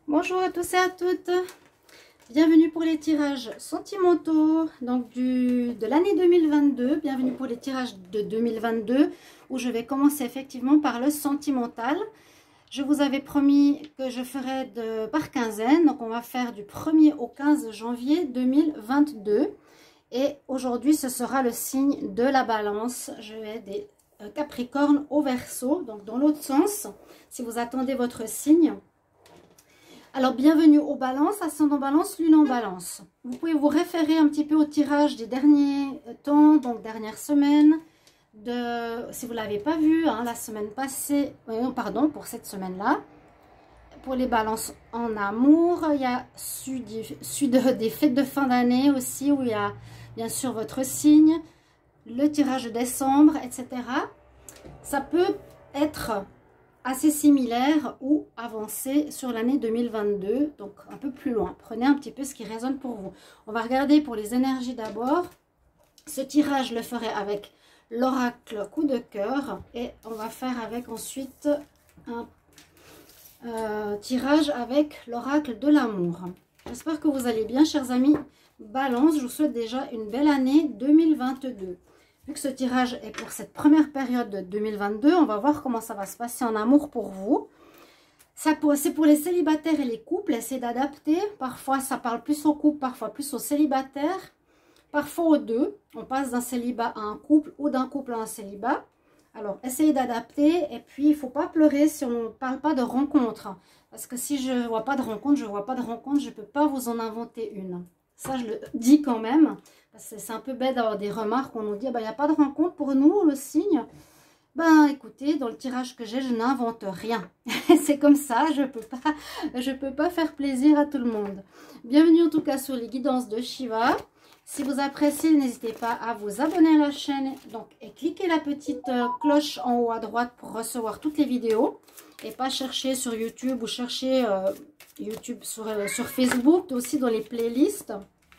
Bonjour à tous et à toutes, bienvenue pour les tirages sentimentaux donc de l'année 2022, bienvenue pour les tirages de 2022 où je vais commencer effectivement par le sentimental. Je vous avais promis que je ferais par quinzaine, donc on va faire du 1er au 15 janvier 2022 et aujourd'hui ce sera le signe de la balance. Je vais des Capricorne au Verseau, donc dans l'autre sens, si vous attendez votre signe. Alors, bienvenue aux balances, ascendant balance, lune en balance. Vous pouvez vous référer un petit peu au tirage des derniers temps, donc dernière semaine, si vous ne l'avez pas vu, hein, la semaine passée, pardon, pour cette semaine-là. Pour les balances en amour, il y a des fêtes de fin d'année aussi, où il y a bien sûr votre signe, le tirage de décembre, etc. Ça peut être assez similaire ou avancé sur l'année 2022, donc un peu plus loin. Prenez un petit peu ce qui résonne pour vous. On va regarder pour les énergies d'abord. Ce tirage, je le ferai avec l'oracle coup de cœur et on va faire avec ensuite un tirage avec l'oracle de l'amour. J'espère que vous allez bien, chers amis. Balance, je vous souhaite déjà une belle année 2022. Vu que ce tirage est pour cette première période de 2022, on va voir comment ça va se passer en amour pour vous. C'est pour les célibataires et les couples, essayez d'adapter. Parfois, ça parle plus aux couples, parfois plus aux célibataires. Parfois aux deux. On passe d'un célibat à un couple ou d'un couple à un célibat. Alors, essayez d'adapter. Et puis, il ne faut pas pleurer si on ne parle pas de rencontre. Parce que si je ne vois pas de rencontre, je ne vois pas de rencontre, je ne peux pas vous en inventer une. Ça, je le dis quand même. C'est un peu bête d'avoir des remarques où on nous dit, il n'y a pas de rencontre pour nous, le signe. Ben, écoutez, dans le tirage que j'ai, je n'invente rien. C'est comme ça, je peux pas faire plaisir à tout le monde. Bienvenue en tout cas sur les guidances de Shiva. Si vous appréciez, n'hésitez pas à vous abonner à la chaîne donc, et cliquez la petite cloche en haut à droite pour recevoir toutes les vidéos. Et pas chercher sur YouTube ou chercher YouTube sur Facebook, aussi dans les playlists.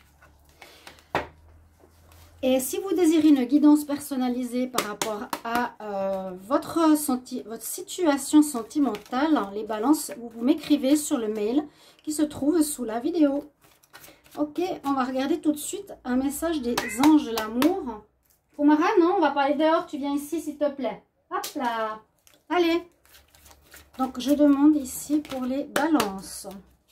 Et si vous désirez une guidance personnalisée par rapport à votre situation sentimentale, les balances, vous m'écrivez sur le mail qui se trouve sous la vidéo. Ok, on va regarder tout de suite un message des anges de l'amour. Omara, non, on va pas aller dehors, tu viens ici s'il te plaît. Hop là, allez. Donc je demande ici pour les balances.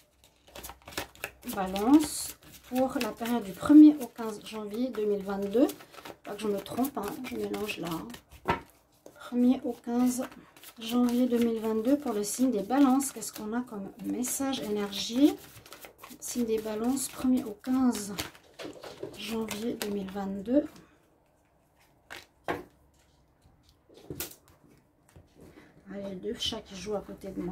Balance. Pour la période du 1er au 15 janvier 2022. Pas que je me trompe, hein, je mélange là. 1er au 15 janvier 2022 pour le signe des balances. Qu'est-ce qu'on a comme message énergie? Signe des balances, 1er au 15 janvier 2022. Allez, deux chats qui jouent à côté de moi.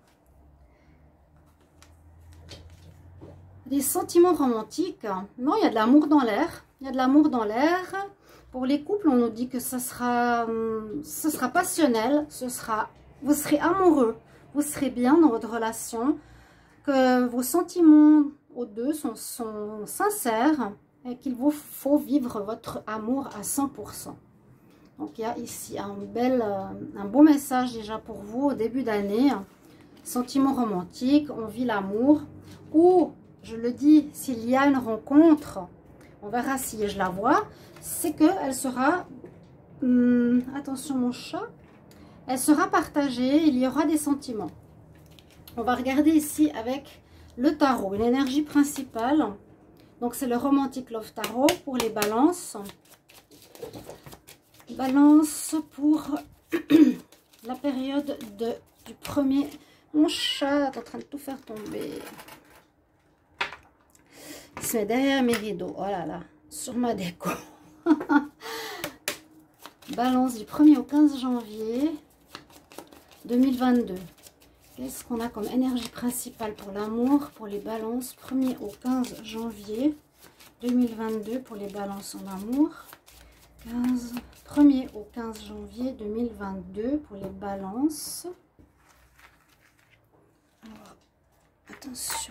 Des sentiments romantiques. Non, il y a de l'amour dans l'air. Il y a de l'amour dans l'air. Pour les couples, on nous dit que ce sera passionnel. Vous serez amoureux. Vous serez bien dans votre relation. Que vos sentiments aux deux sont sincères. Et qu'il vous faut vivre votre amour à 100%. Donc, il y a ici un beau message déjà pour vous au début d'année. Sentiments romantiques. On vit l'amour. Ou... je le dis, s'il y a une rencontre, on verra si je la vois, c'est qu'elle sera, attention mon chat, elle sera partagée, il y aura des sentiments. On va regarder ici avec le tarot, une énergie principale. Donc c'est le Romantic Love Tarot pour les balances. Balance pour la période du 1er... Mon chat est en train de tout faire tomber. Il se met derrière mes rideaux. Oh là là, sur ma déco. Balance du 1er au 15 janvier 2022. Qu'est-ce qu'on a comme énergie principale pour l'amour, pour les balances? 1er au 15 janvier 2022 pour les balances en amour. 1er au 15 janvier 2022 pour les balances. Alors, attention.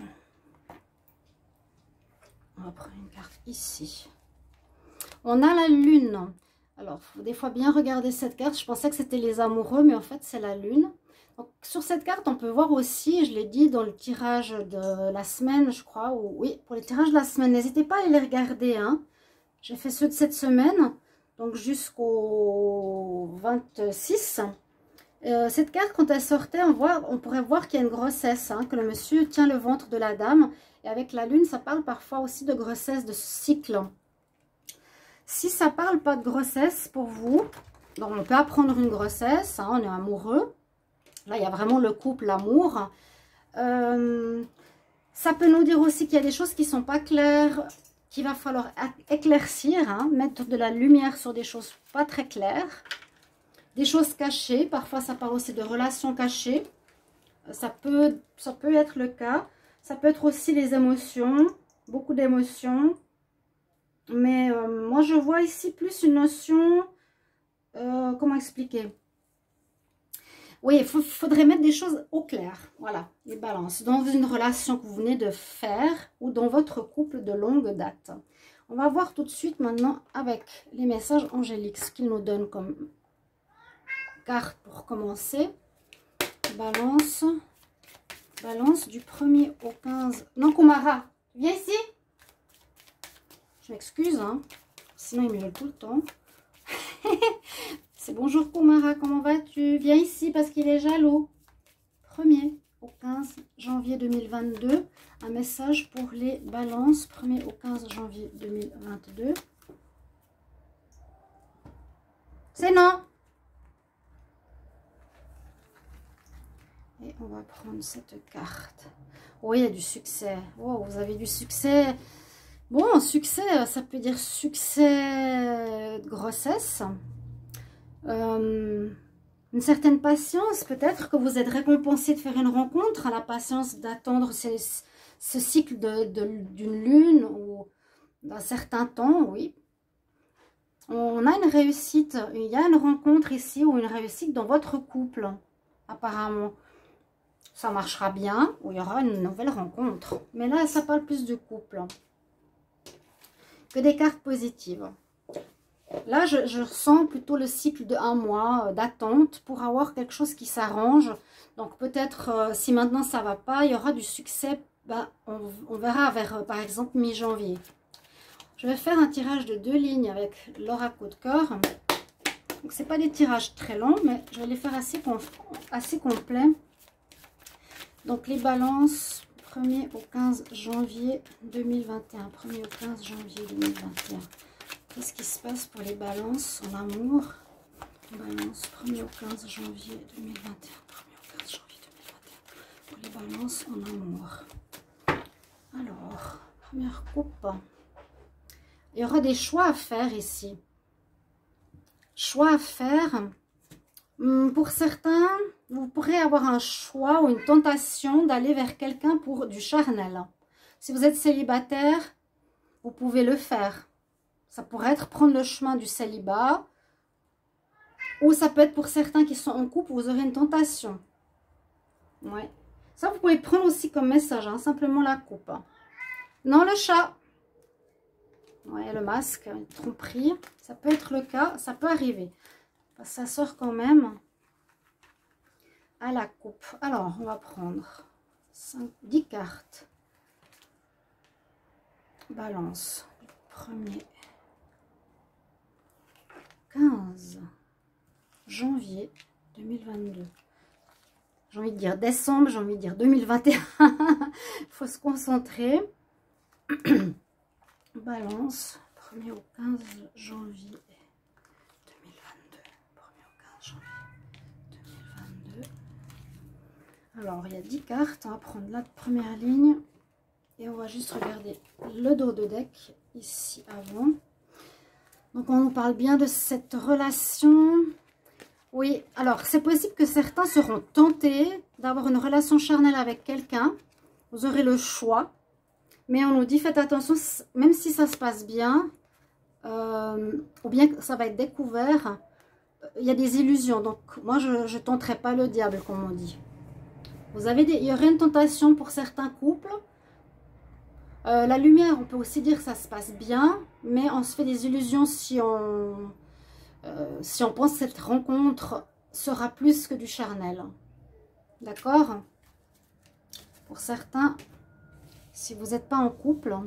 On va prendre une carte ici. On a la lune. Alors, il faut des fois bien regarder cette carte. Je pensais que c'était les amoureux, mais en fait, c'est la lune. Donc, sur cette carte, on peut voir aussi, je l'ai dit dans le tirage de la semaine, je crois, ou oui, pour les tirages de la semaine, n'hésitez pas à aller les regarder, hein. J'ai fait ceux de cette semaine, donc jusqu'au 26. Cette carte, quand elle sortait, on pourrait voir qu'il y a une grossesse, hein, que le monsieur tient le ventre de la dame. Et avec la lune, ça parle parfois aussi de grossesse, de cycle. Si ça parle pas de grossesse pour vous, donc on peut apprendre une grossesse, hein, on est amoureux. Là, il y a vraiment le couple, l'amour. Ça peut nous dire aussi qu'il y a des choses qui ne sont pas claires, qu'il va falloir éclaircir, hein, mettre de la lumière sur des choses pas très claires. Des choses cachées, parfois ça parle aussi de relations cachées. Ça peut être le cas. Ça peut être aussi les émotions, beaucoup d'émotions. Mais moi, je vois ici plus une notion, comment expliquer? Oui, il faudrait mettre des choses au clair, voilà, les balances, dans une relation que vous venez de faire ou dans votre couple de longue date. On va voir tout de suite maintenant avec les messages angéliques, ce qu'ils nous donnent comme carte pour commencer. Balance, balance du 1er au 15. Non, Kumara, viens ici. Je m'excuse, hein, sinon il me gueule tout le temps. C'est bonjour Kumara, comment vas-tu? Viens ici parce qu'il est jaloux. 1er au 15 janvier 2022. Un message pour les balances. 1er au 15 janvier 2022. C'est non. Et on va prendre cette carte. Oui, il y a du succès. Oh, vous avez du succès. Bon, succès, ça peut dire succès de grossesse. Une certaine patience, peut-être que vous êtes récompensé de faire une rencontre, à la patience d'attendre ce cycle d'une lune ou d'un certain temps, oui. On a une réussite, il y a une rencontre ici ou une réussite dans votre couple, apparemment. Ça marchera bien ou il y aura une nouvelle rencontre. Mais là, ça parle plus du couple que des cartes positives. Là, je ressens plutôt le cycle de 1 mois d'attente pour avoir quelque chose qui s'arrange. Donc, peut-être, si maintenant ça ne va pas, il y aura du succès. Ben, on verra vers, par exemple, mi-janvier. Je vais faire un tirage de 2 lignes avec l'oracle de cœur. Donc, ce n'est pas des tirages très longs, mais je vais les faire assez complets. Donc, les balances, 1er au 15 janvier 2021. 1er au 15 janvier 2021. Qu'est-ce qui se passe pour les balances en amour? Balance 1er au 15 janvier 2021. 1er au 15 janvier 2021. Pour les balances en amour. Alors, première coupe. Il y aura des choix à faire ici. Choix à faire. Pour certains, vous pourrez avoir un choix ou une tentation d'aller vers quelqu'un pour du charnel. Si vous êtes célibataire, vous pouvez le faire. Ça pourrait être prendre le chemin du célibat. Ou ça peut être pour certains qui sont en couple, vous aurez une tentation. Ouais. Ça, vous pouvez prendre aussi comme message, hein, simplement la coupe. Non, le chat. Ouais, le masque, une tromperie. Ça peut être le cas, ça peut arriver. Parce que ça sort quand même à la coupe. Alors, on va prendre 10 cartes. Balance. 1er 15 janvier 2022. J'ai envie de dire décembre, j'ai envie de dire 2021. Il faut se concentrer. Balance, 1er au 15 janvier 2022. 1er au 15 janvier 2022. Alors, il y a 10 cartes. On va prendre la première ligne. Et on va juste regarder le dos de deck ici avant. Donc, on nous parle bien de cette relation. Oui, alors, c'est possible que certains seront tentés d'avoir une relation charnelle avec quelqu'un. Vous aurez le choix. Mais on nous dit, faites attention, même si ça se passe bien, ou bien que ça va être découvert, il y a des illusions. Donc, moi, je ne tenterai pas le diable, comme on dit. Il y aurait une tentation pour certains couples. La lumière, on peut aussi dire que ça se passe bien, mais on se fait des illusions si on pense que cette rencontre sera plus que du charnel. D'accord? Pour certains, si vous n'êtes pas en couple.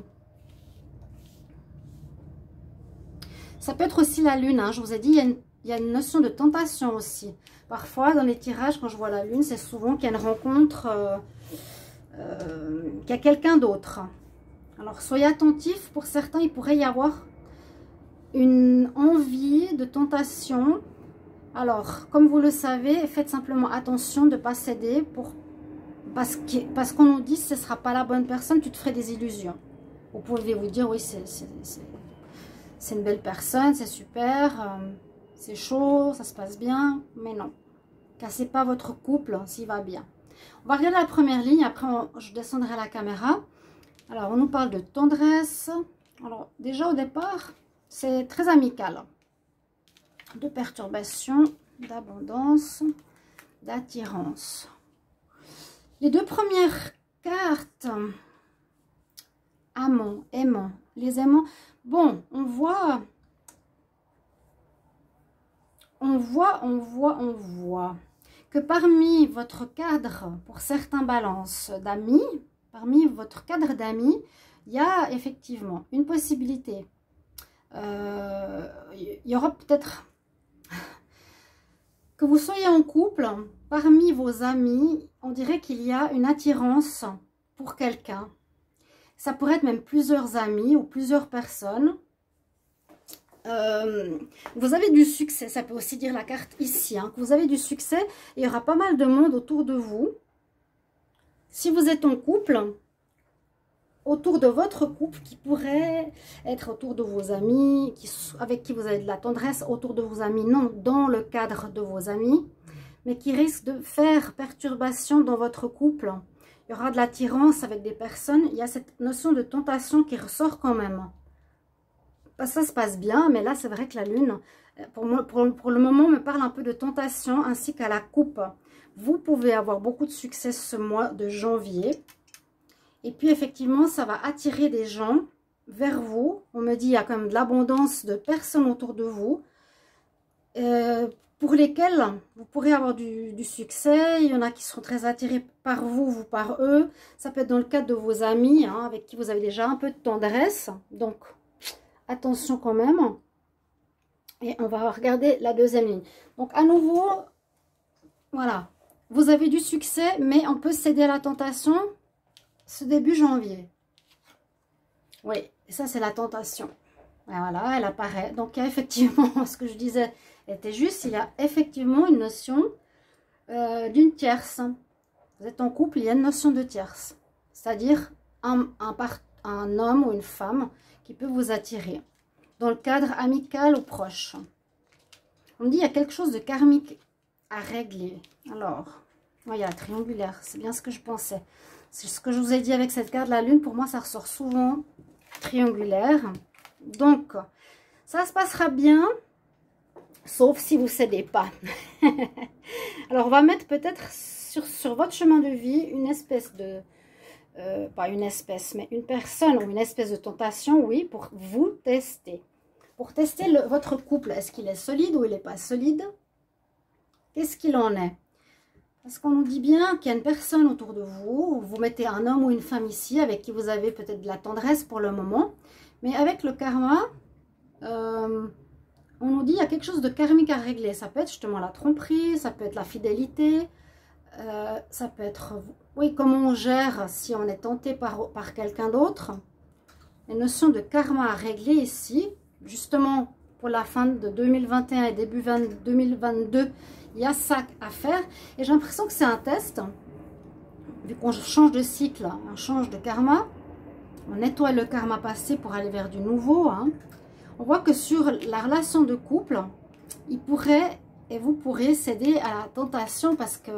Ça peut être aussi la lune, hein. Je vous ai dit, il y a une notion de tentation aussi. Parfois, dans les tirages, quand je vois la lune, c'est souvent qu'il y a une rencontre, qu'il y a quelqu'un d'autre. Alors, soyez attentifs. Pour certains, il pourrait y avoir une envie de tentation. Alors, comme vous le savez, faites simplement attention de ne pas céder parce qu'on nous dit que ce ne sera pas la bonne personne, tu te ferais des illusions. Vous pouvez vous dire, oui, c'est une belle personne, c'est super, c'est chaud, ça se passe bien, mais non. Cassez pas votre couple s'il va bien. On va regarder la première ligne, après je descendrai la caméra. Alors, on nous parle de tendresse. Alors, déjà au départ, c'est très amical. De perturbation, d'abondance, d'attirance. Les deux premières cartes, amants, aimants, les aimants. Bon, on voit que parmi votre cadre, pour certains balances d'amis, parmi votre cadre d'amis, il y a effectivement une possibilité. Il y aura peut-être que vous soyez en couple, parmi vos amis, on dirait qu'il y a une attirance pour quelqu'un. Ça pourrait être même plusieurs amis ou plusieurs personnes. Vous avez du succès, ça peut aussi dire la carte ici, hein, que vous avez du succès et il y aura pas mal de monde autour de vous. Si vous êtes en couple, autour de votre couple, qui pourrait être autour de vos amis, avec qui vous avez de la tendresse, autour de vos amis, non, dans le cadre de vos amis, mais qui risque de faire perturbation dans votre couple. Il y aura de l'attirance avec des personnes, il y a cette notion de tentation qui ressort quand même. Ça se passe bien, mais là c'est vrai que la lune, pour le moment, me parle un peu de tentation ainsi qu'à la coupe. Vous pouvez avoir beaucoup de succès ce mois de janvier. Et puis effectivement, ça va attirer des gens vers vous. On me dit qu'il y a quand même de l'abondance de personnes autour de vous. Pour lesquelles vous pourrez avoir du succès. Il y en a qui seront très attirés par vous, vous par eux. Ça peut être dans le cadre de vos amis, hein, avec qui vous avez déjà un peu de tendresse. Donc, attention quand même. Et on va regarder la deuxième ligne. Donc, à nouveau, voilà. Vous avez du succès, mais on peut céder à la tentation ce début janvier. Oui, et ça, c'est la tentation. Et voilà, elle apparaît. Donc, il y a effectivement, ce que je disais était juste, il y a effectivement une notion d'une tierce. Vous êtes en couple, il y a une notion de tierce. C'est-à-dire un homme ou une femme qui peut vous attirer. Dans le cadre amical ou proche. On me dit qu'il y a quelque chose de karmique à régler. Alors, il y a triangulaire, c'est bien ce que je pensais. C'est ce que je vous ai dit avec cette carte de la lune. Pour moi, ça ressort souvent triangulaire. Donc, ça se passera bien, sauf si vous ne cédez pas. Alors, on va mettre peut-être sur votre chemin de vie une espèce de... pas une espèce, mais une personne ou une espèce de tentation, oui, pour vous tester. Pour tester votre couple. Est-ce qu'il est solide ou il n'est pas solide? Qu'est-ce qu'il en est? Parce qu'on nous dit bien qu'il y a une personne autour de vous. Vous mettez un homme ou une femme ici avec qui vous avez peut-être de la tendresse pour le moment. Mais avec le karma, on nous dit qu'il y a quelque chose de karmique à régler. Ça peut être justement la tromperie, ça peut être la fidélité. Ça peut être, oui, comment on gère si on est tenté par quelqu'un d'autre. Une notion de karma à régler ici. Justement, pour la fin de 2021 et début 2022, il y a ça à faire. Et j'ai l'impression que c'est un test. Vu qu'on change de cycle, on change de karma. On nettoie le karma passé pour aller vers du nouveau. Hein. On voit que sur la relation de couple, il pourrait et vous pourrez céder à la tentation parce que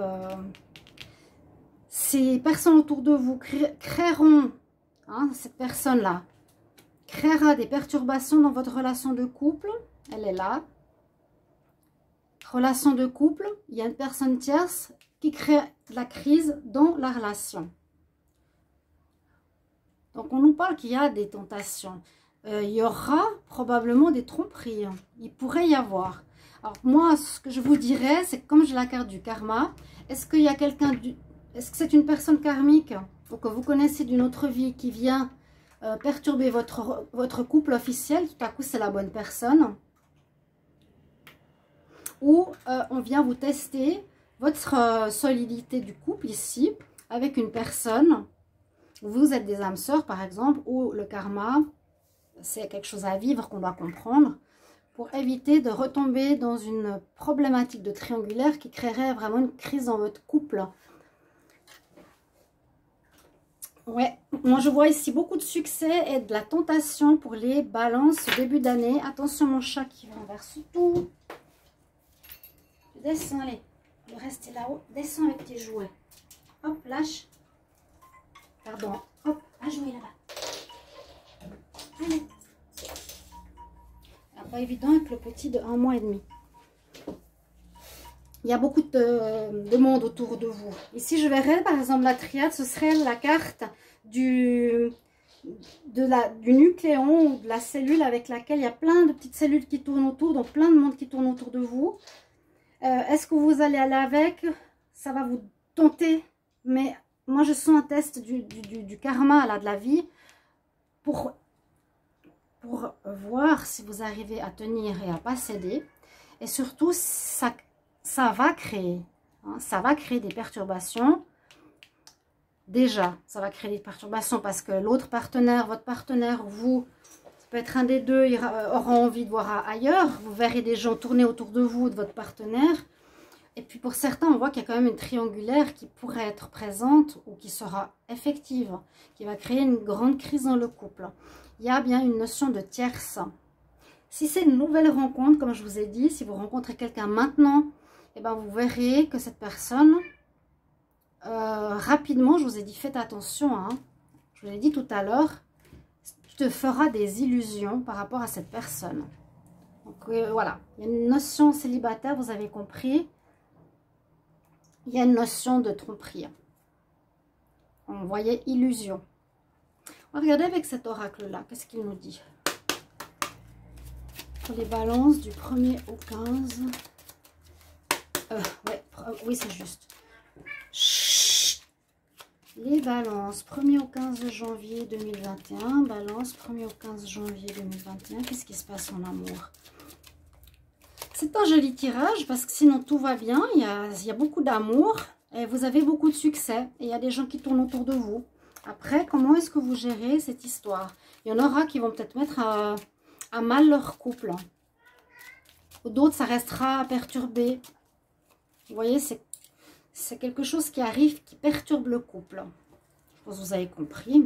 ces personnes autour de vous créeront, hein, cette personne-là, créera des perturbations dans votre relation de couple. Elle est là. Relation de couple, il y a une personne tierce qui crée de la crise dans la relation. Donc, on nous parle qu'il y a des tentations. Il y aura probablement des tromperies. Il pourrait y avoir. Alors, moi, ce que je vous dirais, c'est que comme j'ai la carte du karma, Est-ce qu'il y a quelqu'un est-ce que c'est une personne karmique ou que vous connaissez d'une autre vie qui vient perturber votre couple officiel? Tout à coup, c'est la bonne personne. Ou on vient vous tester votre solidité du couple ici avec une personne. Vous êtes des âmes sœurs, par exemple, ou le karma, c'est quelque chose à vivre qu'on doit comprendre pour éviter de retomber dans une problématique de triangulaire qui créerait vraiment une crise dans votre couple. Ouais, moi je vois ici beaucoup de succès et de la tentation pour les balances ce début d'année. Attention mon chat qui renverse tout. Descends, allez. Le reste est là-haut. Descends avec tes jouets. Hop, lâche. Pardon. Hop, à jouer là-bas. Allez. Pas évident avec le petit de 1 mois et demi. Il y a beaucoup de monde autour de vous. Ici, je verrais, par exemple, la triade, ce serait la carte du nucléon ou de la cellule avec laquelle il y a plein de petites cellules qui tournent autour, donc plein de monde qui tourne autour de vous. Est-ce que vous allez aller avec? Ça va vous tenter, mais moi, je sens un test du karma, là, de la vie, pour voir si vous arrivez à tenir et à pas céder. Et surtout, ça va créer, hein, ça va créer des perturbations. Déjà, ça va créer des perturbations parce que l'autre partenaire, votre partenaire, vous, ça peut être un des deux, il aura envie de voir ailleurs. Vous verrez des gens tourner autour de vous, de votre partenaire. Et puis pour certains, on voit qu'il y a quand même une triangulaire qui pourrait être présente ou qui sera effective, qui va créer une grande crise dans le couple. Il y a bien une notion de tierce. Si c'est une nouvelle rencontre, comme je vous ai dit, si vous rencontrez quelqu'un maintenant, eh ben vous verrez que cette personne, rapidement, je vous ai dit, faites attention, hein, je vous l'ai dit tout à l'heure, tu te feras des illusions par rapport à cette personne. Donc voilà, il y a une notion célibataire, vous avez compris. Il y a une notion de tromperie. On voyait illusion. On va regarder avec cet oracle-là. Qu'est-ce qu'il nous dit? Pour les balances du 1er au 15. Oui, c'est juste. Chut. Les balances 1er au 15 janvier 2021. Balance 1er au 15 janvier 2021. Qu'est-ce qui se passe en amour? C'est un joli tirage parce que sinon tout va bien. Il y a beaucoup d'amour et vous avez beaucoup de succès. Et il y a des gens qui tournent autour de vous. Après, comment est-ce que vous gérez cette histoire? Il y en aura qui vont peut-être mettre à mal leur couple. D'autres, ça restera perturbé. Vous voyez, c'est quelque chose qui arrive, qui perturbe le couple. Je pense que vous avez compris.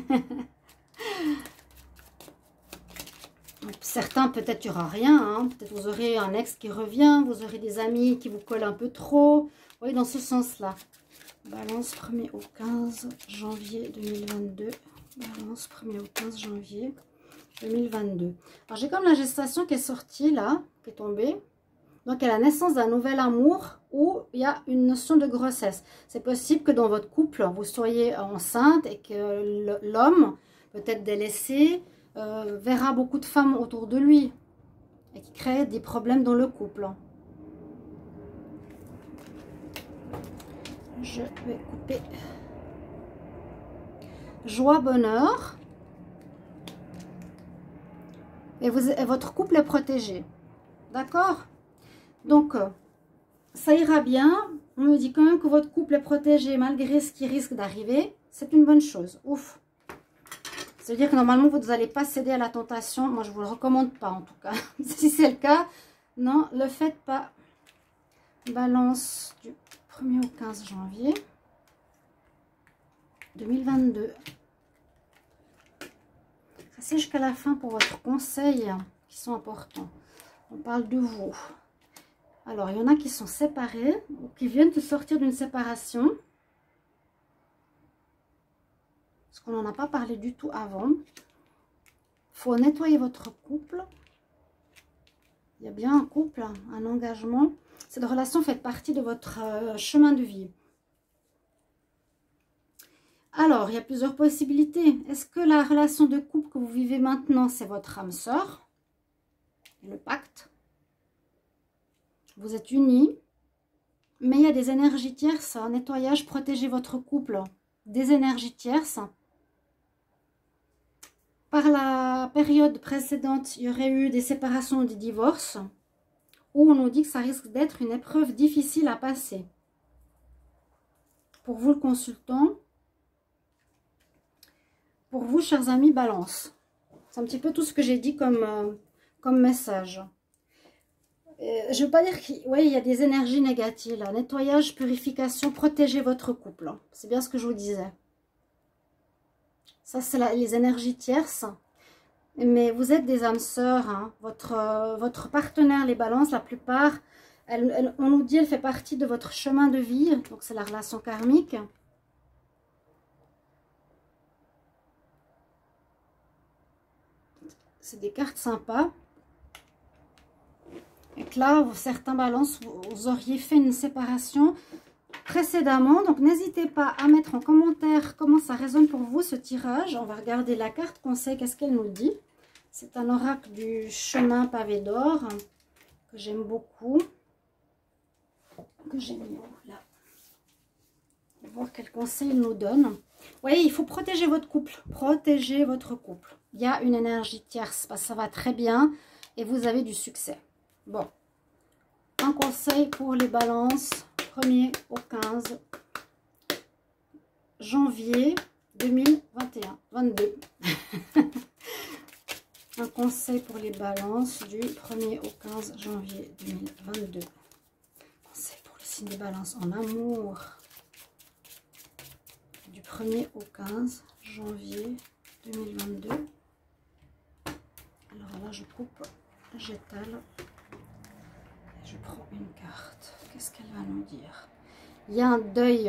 Certains, peut-être, il n'y aura rien. Hein. Peut-être vous aurez un ex qui revient. Vous aurez des amis qui vous collent un peu trop. Vous voyez, dans ce sens-là. Balance 1er au 15 janvier 2022. Balance 1er au 15 janvier 2022. Alors, j'ai comme la gestation qui est sortie là, qui est tombée. Donc, à la naissance d'un nouvel amour où il y a une notion de grossesse. C'est possible que dans votre couple, vous soyez enceinte et que l'homme, peut-être délaissé, verra beaucoup de femmes autour de lui et qui crée des problèmes dans le couple. Je vais couper. Joie, bonheur. Et votre couple est protégé. D'accord? Donc, ça ira bien. On me dit quand même que votre couple est protégé malgré ce qui risque d'arriver. C'est une bonne chose. Ouf. Ça veut dire que normalement, vous n'allez pas céder à la tentation. Moi, je ne vous le recommande pas en tout cas. Si c'est le cas, non, ne le faites pas. Balance du 1er au 15 janvier 2022. Restez jusqu'à la fin pour votre conseil qui sont importants. On parle de vous. Alors, il y en a qui sont séparés ou qui viennent de sortir d'une séparation. Parce qu'on n'en a pas parlé du tout avant. Il faut nettoyer votre couple. Il y a bien un couple, un engagement. Cette relation fait partie de votre chemin de vie. Alors, il y a plusieurs possibilités. Est-ce que la relation de couple que vous vivez maintenant, c'est votre âme sœur? Le pacte. Vous êtes unis. Mais il y a des énergies tierces. Nettoyage, protégez votre couple des énergies tierces. Par la période précédente, il y aurait eu des séparations ou des divorces, où on nous dit que ça risque d'être une épreuve difficile à passer. Pour vous, le consultant, pour vous, chers amis, balance. C'est un petit peu tout ce que j'ai dit comme message. Je ne veux pas dire qu'il il y a des énergies négatives. Là. Nettoyage, purification, protégez votre couple. C'est bien ce que je vous disais. Ça, c'est les énergies tierces. Mais vous êtes des âmes sœurs. Hein. Votre partenaire, les balances, la plupart, on nous dit elle fait partie de votre chemin de vie. Donc, c'est la relation karmique. C'est des cartes sympas. Et que là, certains balances, vous auriez fait une séparation précédemment. Donc, n'hésitez pas à mettre en commentaire comment ça résonne pour vous, ce tirage. On va regarder la carte conseil, qu'est-ce qu'elle nous dit. C'est un oracle du chemin pavé d'or que j'aime beaucoup. Que j'ai mis là. On va voir quel conseil il nous donne. Vous voyez, il faut protéger votre couple. Protégez votre couple. Il y a une énergie tierce parce que ça va très bien et vous avez du succès. Bon, un conseil pour les balances, 1er au 15 janvier 2022. Un conseil pour les balances du 1er au 15 janvier 2022. Conseil pour le signe des balances en amour. Du 1er au 15 janvier 2022. Alors là, je coupe, j'étale. Je prends une carte. Qu'est-ce qu'elle va nous dire? Il y a un deuil.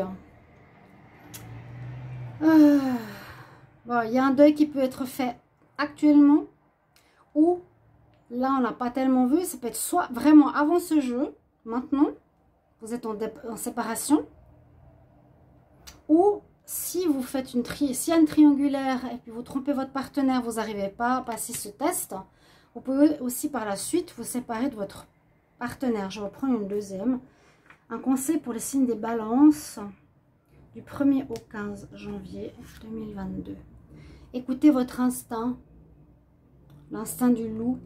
Bon, il y a un deuil qui peut être fait actuellement. Ou, là, on n'a pas tellement vu. Ça peut être soit vraiment avant ce jeu. Maintenant, vous êtes en séparation. Ou, si vous faites s'il y a une triangulaire et puis vous trompez votre partenaire, vous n'arrivez pas à passer ce test. Vous pouvez aussi par la suite vous séparer de votre partenaire. Je vais prendre une deuxième. Un conseil pour les signes des balances du 1er au 15 janvier 2022. Écoutez votre instinct, l'instinct du loup.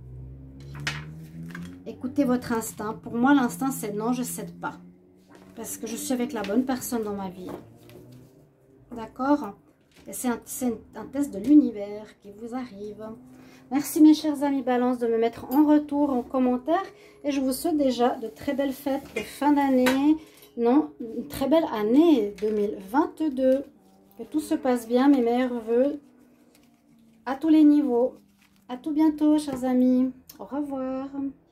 Écoutez votre instinct. Pour moi, l'instinct, c'est non, je ne cède pas. Parce que je suis avec la bonne personne dans ma vie. D'accord? Et c'est un test de l'univers qui vous arrive. Merci mes chers amis balance de me mettre en retour, en commentaire. Et je vous souhaite déjà de très belles fêtes de fin d'année. Non, une très belle année 2022. Que tout se passe bien, mes meilleurs vœux. À tous les niveaux. À tout bientôt, chers amis. Au revoir.